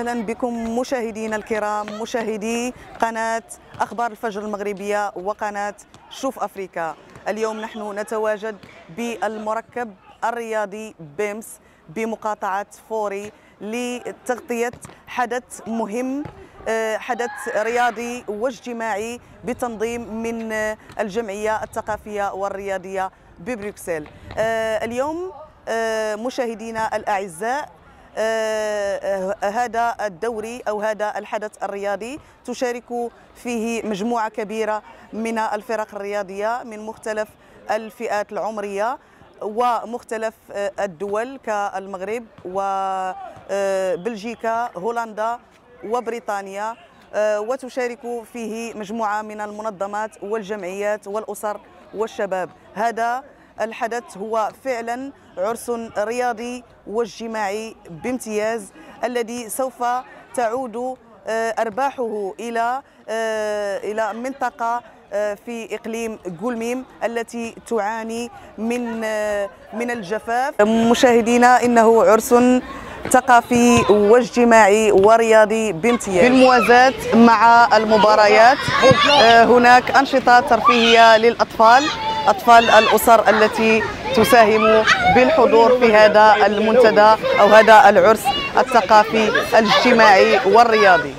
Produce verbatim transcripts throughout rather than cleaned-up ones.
وسهلا بكم مشاهدينا الكرام، مشاهدي قناة أخبار الفجر المغربية وقناة شوف أفريكا. اليوم نحن نتواجد بالمركب الرياضي بيمس بمقاطعة فوري لتغطية حدث مهم، حدث رياضي واجتماعي بتنظيم من الجمعية الثقافية والرياضية ببروكسل. اليوم مشاهدينا الأعزاء، هذا الدوري أو هذا الحدث الرياضي تشارك فيه مجموعة كبيرة من الفرق الرياضية من مختلف الفئات العمرية ومختلف الدول كالمغرب وبلجيكا هولندا وبريطانيا، وتشارك فيه مجموعة من المنظمات والجمعيات والأسر والشباب. هذا الحدث هو فعلا عرس رياضي واجتماعي بامتياز، الذي سوف تعود أرباحه إلى إلى منطقة في إقليم غولميم التي تعاني من من الجفاف. مشاهدينا، إنه عرس ثقافي واجتماعي ورياضي بامتياز. بالموازاة مع المباريات هناك أنشطة ترفيهية للأطفال، أطفال الأسر التي تساهم بالحضور في هذا المنتدى أو هذا العرس الثقافي الاجتماعي والرياضي.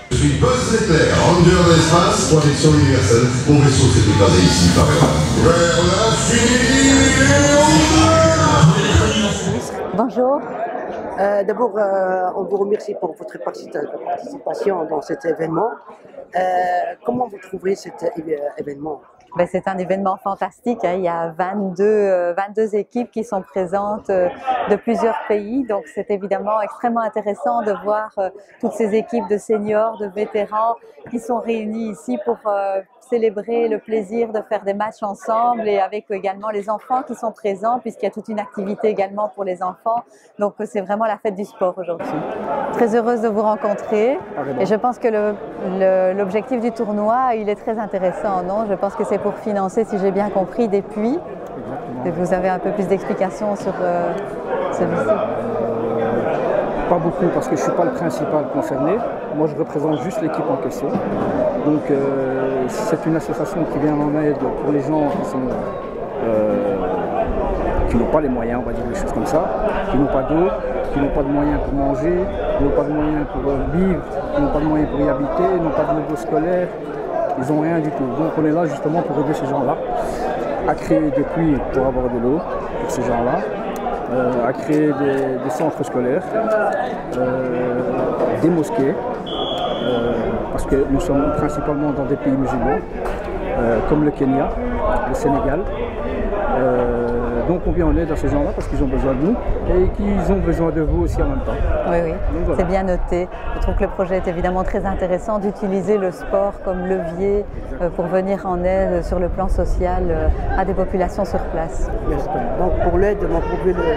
Bonjour. Euh, D'abord, euh, on vous remercie pour votre participation dans cet événement. Euh, comment vous trouvez cet événement? Ben, c'est un événement fantastique, hein. Il y a vingt-deux, euh, vingt-deux équipes qui sont présentes euh, de plusieurs pays, donc c'est évidemment extrêmement intéressant de voir euh, toutes ces équipes de seniors, de vétérans qui sont réunis ici pour euh, célébrer le plaisir de faire des matchs ensemble, et avec également les enfants qui sont présents puisqu'il y a toute une activité également pour les enfants. Donc c'est vraiment la fête du sport aujourd'hui. Très heureuse de vous rencontrer, et je pense que l'objectif du tournoi, il est très intéressant, non? Je pense que c'est pour financer, si j'ai bien compris, des puits. Et vous avez un peu plus d'explications sur euh, celui-ci? Pas beaucoup, parce que je ne suis pas le principal concerné. Moi, je représente juste l'équipe en question. Donc, euh, c'est une association qui vient en aide pour les gens qui sont euh, qui n'ont pas les moyens, on va dire des choses comme ça, qui n'ont pas d'eau, qui n'ont pas de moyens pour manger, qui n'ont pas de moyens pour vivre, qui n'ont pas de moyens pour y habiter, qui n'ont pas de niveau scolaire. Ils n'ont rien du tout. Donc, on est là justement pour aider ces gens-là à créer des puits pour avoir de l'eau pour ces gens-là. Euh, à créer des, des centres scolaires, euh, des mosquées, euh, parce que nous sommes principalement dans des pays musulmans, euh, comme le Kenya, le Sénégal. Euh, donc on vient en aide à ces gens-là parce qu'ils ont besoin de nous et qu'ils ont besoin de vous aussi en même temps. Oui, oui, voilà. C'est bien noté. Je trouve que le projet est évidemment très intéressant d'utiliser le sport comme levier euh, pour venir en aide sur le plan social euh, à des populations sur place. Exactement. Donc pour l'aide, on pouvait le,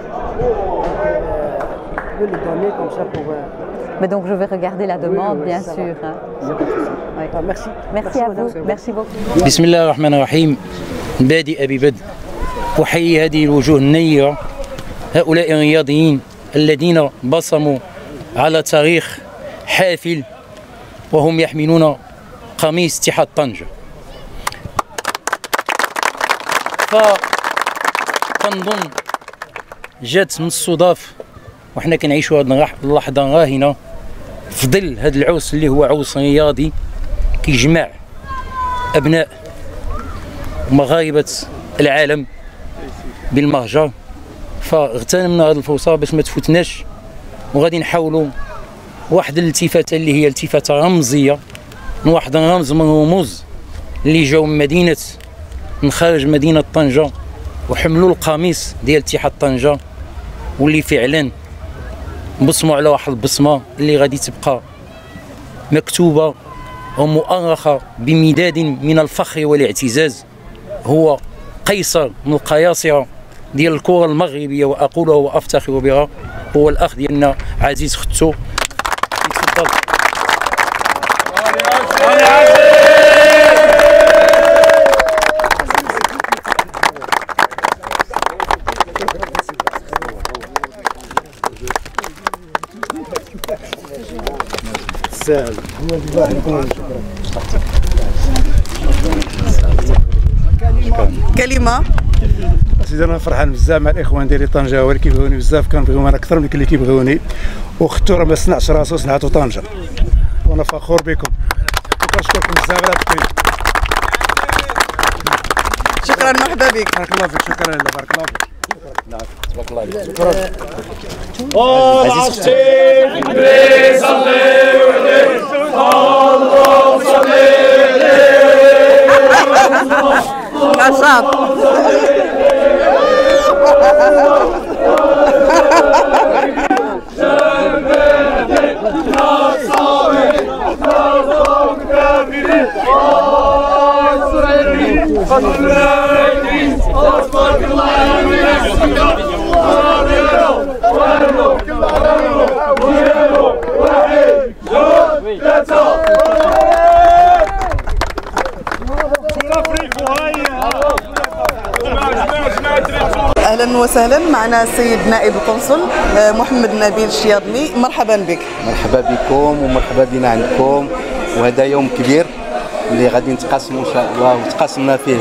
euh, le donner comme ça pour... Euh... Mais donc je vais regarder la demande, oui, oui, bien sûr. Hein. Oui. Ah, merci. Merci. Merci à vous. Merci beaucoup. Bismillah ar-Rahman ar-Rahim. بادئ ببدء أحيي هذه الوجوه النيرة، هؤلاء الرياضيين الذين بصموا على تاريخ حافل وهم يحملون قميص اتحاد طنجة. فنظن جات من الصدف وحنا كنعيشوا هذه اللحظة الراهنة في ظل هذا العرس اللي هو عرس رياضي كيجمع أبناء ومغاربة العالم بالمهجر. فاغتنمنا هذه الفرصة باش ما تفوتناش، وغادي نحاولوا واحد الالتفاتة اللي هي التفاتة رمزية من واحد الرمز من رموز اللي جاو من مدينة من خارج مدينة طنجة وحملوا القميص ديال اتحاد طنجة، واللي فعلا بصموا على واحد البصمة اللي غادي تبقى مكتوبة ومؤرخة بمداد من الفخر والاعتزاز. هو قيصر من القياصرة ديال الكرة المغربية، وأقولها وأفتخر بها، هو الأخ ديالنا عزيز ختو. تفضل. كلمه. سيدي انا فرحان بزاف مع الاخوان ديالي طنجه اللي كيبغوني بزاف، كنبغيهم انا اكثر من اللي كيبغوني، واختو راه ما صنعش راسو صنعتو طنجه، وانا فخور بكم وكنشكركم بزاف على هذا الكلام. شكرا، مرحبا بك. بارك الله فيك. شكرا لله، بارك الله فيك. تبارك الله عليك. نشاط. اهلا وسهلا، معنا السيد نائب القنصل محمد نبيل الشياضمي، مرحبا بك. مرحبا بكم ومرحبا بنا عندكم، وهذا يوم كبير اللي غادي نتقاسموا ان شاء الله، وتقاسمنا فيه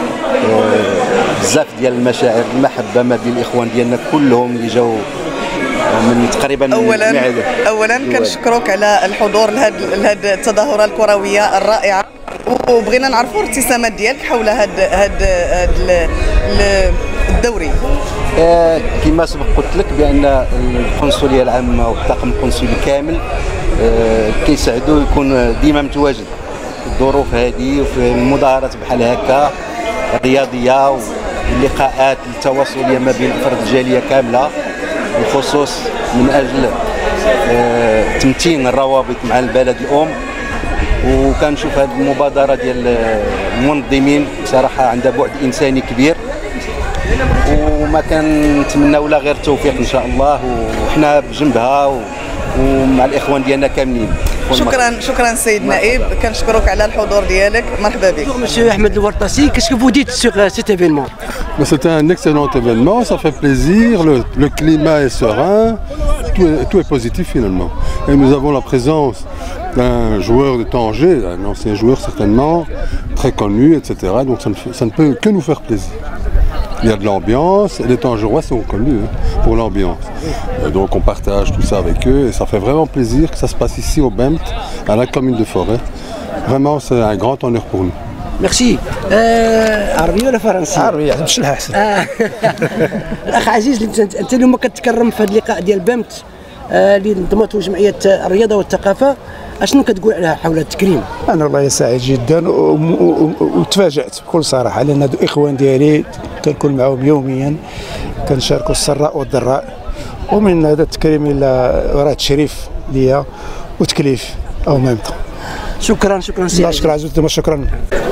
بزاف ديال المشاعر المحبه ما بين الاخوان ديالنا كلهم اللي جاوا من تقريبا اولا اولا كنشكروك على الحضور لهذه التظاهره الكرويه الرائعه، وبغينا نعرفوا الابتسامات ديالك حول هذا هذا الدوري. آه كما سبق قلت لك بان القنصليه العامه والطاقم القنصلي كامل آه كيساعدوا يكون ديما متواجد الظروف هذه، وفي المظاهرات بحال هكا الرياضيه واللقاءات التواصليه ما بين افراد الجاليه كامله، بالخصوص من اجل آه تمتين الروابط مع البلد الام. وكنشوف هذه المبادره ديال المنظمين بصراحه عندها بعد انساني كبير، وما كنتمناو لا غير التوفيق ان شاء الله، وحنا بجنبها ومع الاخوان ديالنا كاملين. شكرا شكرا سيد نائب، كنشكرك على الحضور ديالك، مرحبا بك. Monsieur Ahmed Louartassi, qu'est-ce que vous dites sur cet événement? C'était un excellent événement, ça fait plaisir, le, le climat est serein, tout est, tout est positif finalement. Et nous avons la présence d'un joueur de Tanger, un ancien joueur certainement, très connu, et cetera. Donc ça ne, ça ne peut que nous faire plaisir. Il y a de l'ambiance, et les Tangerois sont connus hein, pour l'ambiance. Donc on partage tout ça avec eux, et ça fait vraiment plaisir que ça se passe ici au Bemt, à la commune de Forêt. Vraiment c'est un grand honneur pour nous. ميرسي. عربيه ولا فرنسيه؟ عربيه باش احسن. الاخ عزيز، انت اليوم كتكرم في هذا اللقاء ديال بامت اللي نظمته جمعيه الرياضه والثقافه، اشنو كتقول على حول التكريم؟ انا والله سعيد جدا وتفاجات بكل صراحه، لان هادو اخوان ديالي كنكون معهم يوميا، كنشاركوا السراء والضراء، ومن هذا التكريم الى راه تشريف ليا وتكليف او ميم طون. شكرا شكرا سي الله شكرا عزوز، شكرا.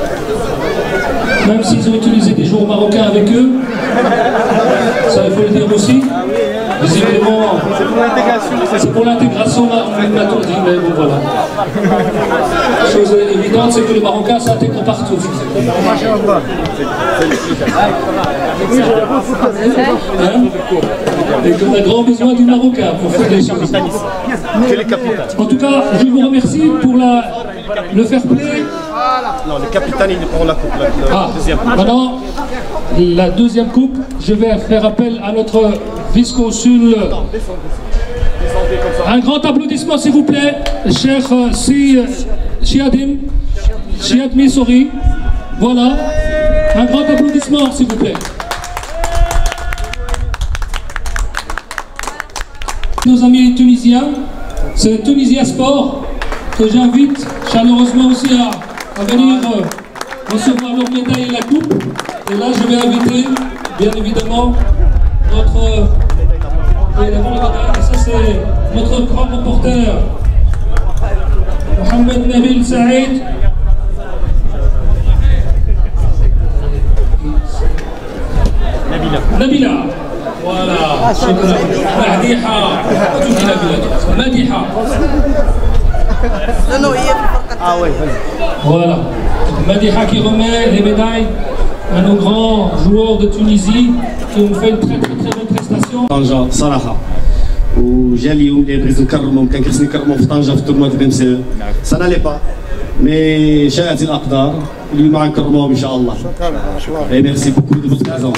Même s'ils ont utilisé des joueurs marocains avec eux, ça il faut le dire aussi. Visiblement, c'est pour l'intégration, on m'a tout dit, mais bon voilà. Chose évidente, c'est que les Marocains s'intègrent partout. Hein? Et qu'on a grand besoin du Marocain pour faire des choses. En tout cas, je vous remercie pour la, le fair play. Non, le capitaine il prend la coupe, la, la ah, deuxième coupe. Maintenant, la deuxième coupe, je vais faire appel à notre vice-consul. Un grand applaudissement s'il vous plaît, cher Si Chiadim, Chiadmi, sorry. Voilà, un grand applaudissement s'il vous plaît. Nos amis tunisiens, c'est Tunisia Sport que j'invite chaleureusement aussi à, à venir euh, recevoir leur médaille et la coupe. Et là, je vais inviter, bien évidemment, notre, euh, ça c'est notre grand reporter, Mohamed Nabil Saïd. Nabila. Nabila. Voilà. Madiha. Madiha. Non, non, il y a Ah oui. Voilà. Madiha qui remet les médailles à nos grands joueurs de Tunisie qui ont fait une très très très bonne prestation. طنجة صراحة، وجا اليوم اللي بغيتو نكرمهم، كان خصني نكرمهم في طنجه في التورنوا ديال بي ام سي سا نالي با مي شاءت الاقدار اليوم غنكرموهم ان شاء الله. شكرا اي ميرسي بوكو دو فوتر بريزونس.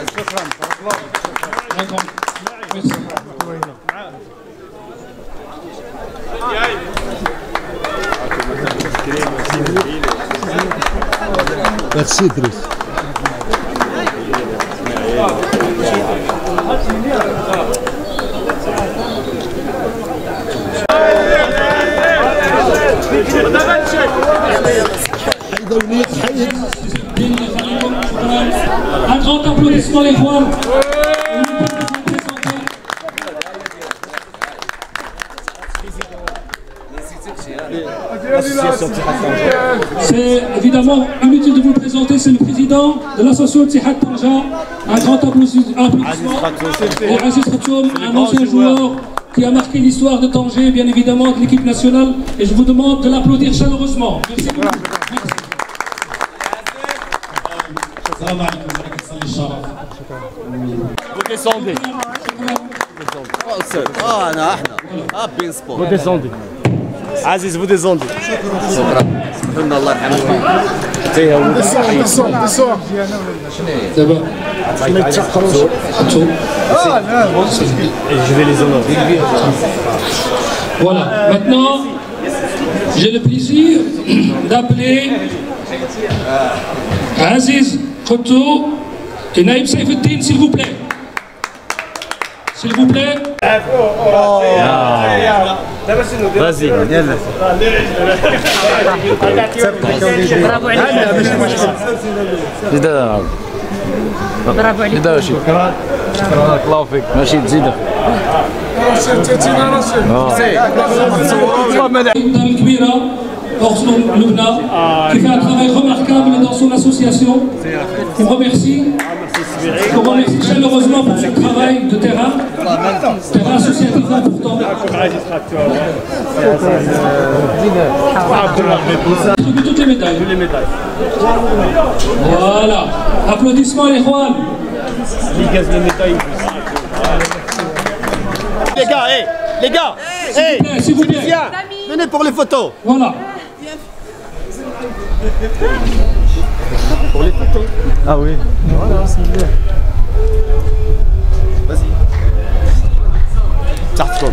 Merci Driss. Un grand applaudissement les Juan. C'est évidemment inutile de vous le présenter, c'est le président de l'association Tihad Tanja. Un grand applaudissement. Et Aziz Khatoum, un ancien joueur qui a marqué l'histoire de Tanger, bien évidemment, de l'équipe nationale. Et je vous demande de l'applaudir chaleureusement. Merci beaucoup. Vous descendez. Ah, non, ah, bien sport. Vous descendez. Aziz, vous descendez. Je vais les honorer. Voilà, maintenant, j'ai le plaisir d'appeler Aziz Khoutou et Naïb Saïfeddine, s'il vous plaît. S'il vous plaît. Vas-y. برافو عليك. برافو عليك. شكرا. شكرا بارك الله فيك. ماشي تزيد. الدار الكبيرة أخت لبنى qui fait un travail remarquable dans son association. On remercie. On remercie chaleureusement pour ce travail de terrain. Terrain associatif important. Toutes les médailles. Toutes les médailles. Voilà. Applaudissements les Juan. Les gars, hey, les gars, hey, s'il vous plaît, viens, venez pour les photos. Voilà. Pour les photos. Ah oui. Voilà, c'est bien. Vas-y. Tartkom.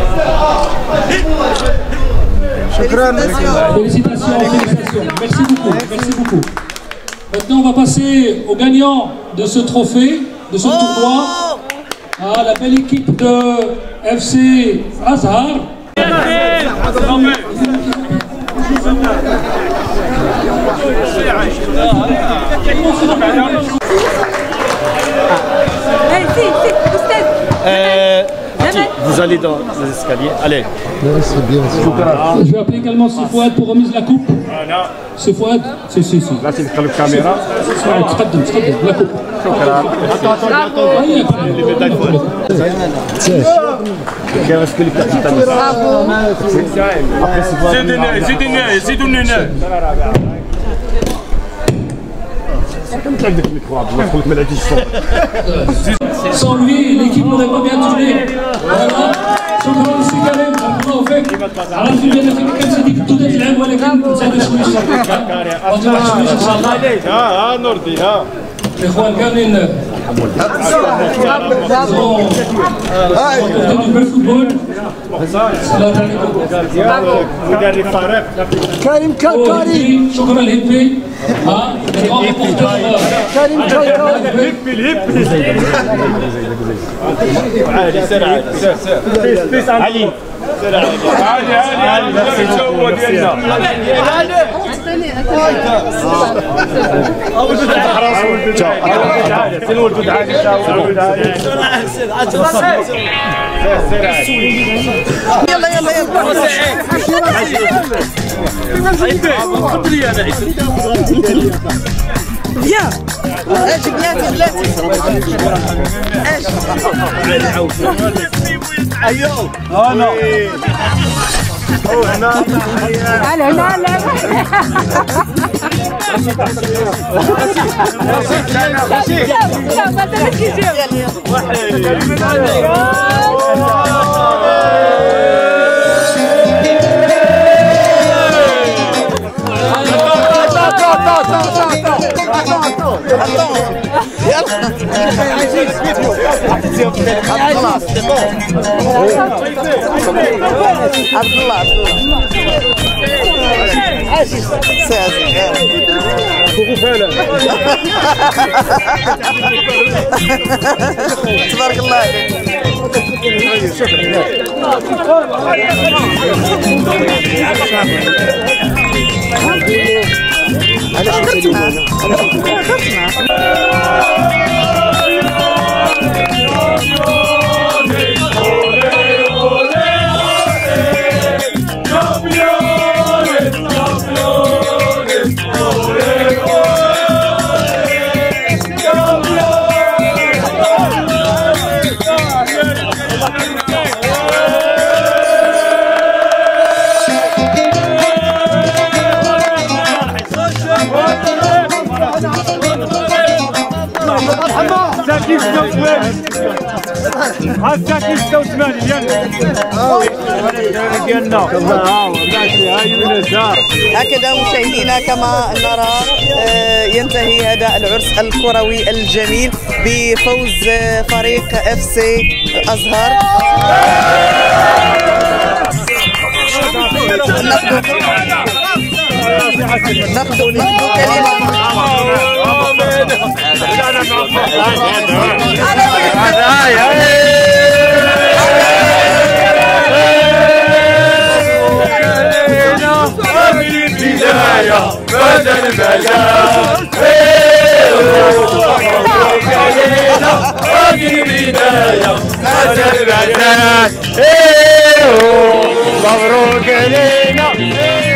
Félicitations, félicitations. Merci beaucoup, merci beaucoup. Maintenant, on va passer au gagnant de ce trophée, de ce tournoi. Ah, la belle équipe de F C Azhar. Euh, vous allez dans les escaliers. Allez. Je vais appeler également Sifouad pour remise de la coupe. Sifouad, c'est si, si. Là, c'est le caméra. تقدم تقدم la coupe. Attends, attends, attends. Les médailles folles. Qu'est-ce que les capitaines? زيدنا زيدنا زيدنا. Sans lui, l'équipe n'aurait pas bien tourné. Voilà. شكرا لسي كريم بارك الله فيك. عرفت بان كان صديق تودا تلعب ولكن زاد شويه وتروح شويه ان شاء الله. ها ها نوردي ها. الاخوان كاملين مدرب فريق كريم كريم شكرا لهيبي. ها كريم الهبي الهبي عادي سير عادي سير سير بيس علي سير عادي عادي عادي عادي هو ديالنا ولد الحراس ولد عادي سير ولد عادي ولد عادي يلا يلا يلا بيان اجي بلاتي بلاتي اجي ايوه انا هنا هلا هلا هلا لا ما تنسيش عبد الله عبد الله عزيز سي عزيز تبارك الله عليك. انا شكرتنا هكذا مشاهدينا كما نرى ينتهي هذا العرس الكروي الجميل بفوز فريق اف سي ازهر. ناخذ ناخذ كلمة البداية بعد البلاء البداية بعد البلاء مبروك علينا.